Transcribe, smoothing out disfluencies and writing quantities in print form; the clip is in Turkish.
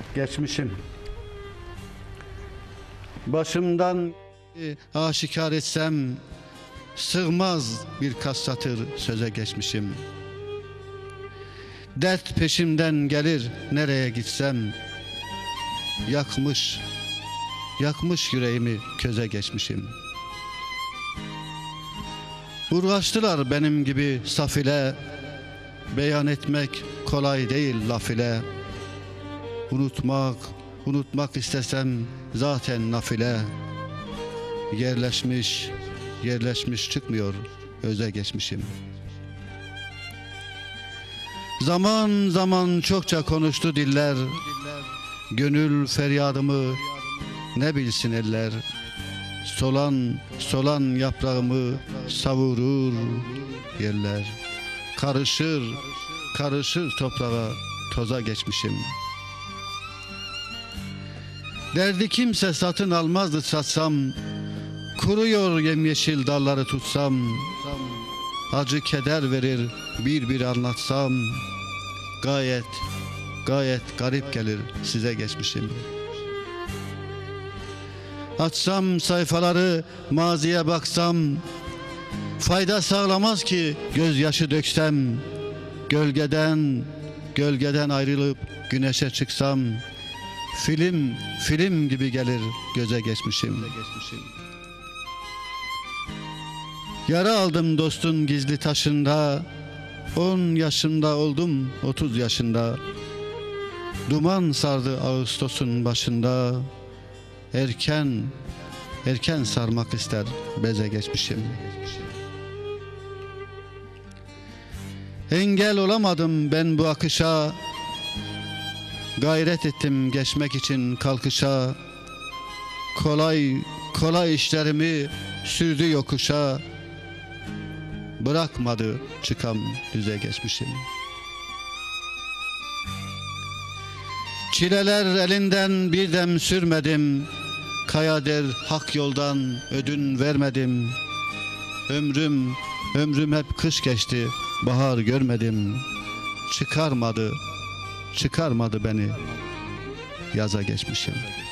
geçmişim. Başımdan aşikar etsem sığmaz birkaç satır söze geçmişim. Dert peşimden gelir nereye gitsem, yakmış yüreğimi köze geçmişim. Uğraştılar benim gibi saf ile, beyan etmek kolay değil laf ile. Unutmak istesem zaten nafile. Yerleşmiş çıkmıyor öze geçmişim. Zaman zaman çokça konuştu diller, gönül feryadımı ne bilsin eller. Solan yaprağımı savurur yerler. Karışır toprağa toza geçmişim. Derdi kimse satın almazdı satsam, kuruyor yemyeşil dalları tutsam. Acı keder verir bir anlatsam, gayet garip gelir size geçmişim. Açsam sayfaları maziye baksam, fayda sağlamaz ki gözyaşı döksem. Gölgeden ayrılıp güneşe çıksam, film gibi gelir göze geçmişim. Yara aldım dostun gizli taşında, 10 yaşında oldum 30 yaşında. Duman sardı Ağustos'un başında, erken sarmak ister beze geçmişim. Engel olamadım ben bu akışa, gayret ettim geçmek için kalkışa. Kolay işlerimi sürdü yokuşa, bırakmadı çıkam düze geçmişim. Çileler elinden bir dem sürmedim, kayader hak yoldan ödün vermedim. Ömrüm hep kış geçti, bahar görmedim. Çıkarmadı beni yaza geçmişim.